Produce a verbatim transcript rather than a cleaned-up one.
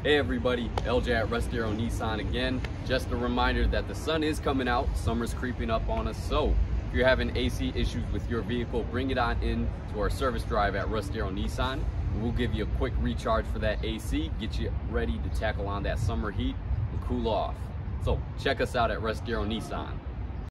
Hey everybody, L J at Russ Darrow Nissan again. Just a reminder that the sun is coming out, summer's creeping up on us, so if you're having A C issues with your vehicle, bring it on in to our service drive at Russ Darrow Nissan. We'll give you a quick recharge for that A C, get you ready to tackle on that summer heat and cool off. So check us out at Russ Darrow Nissan.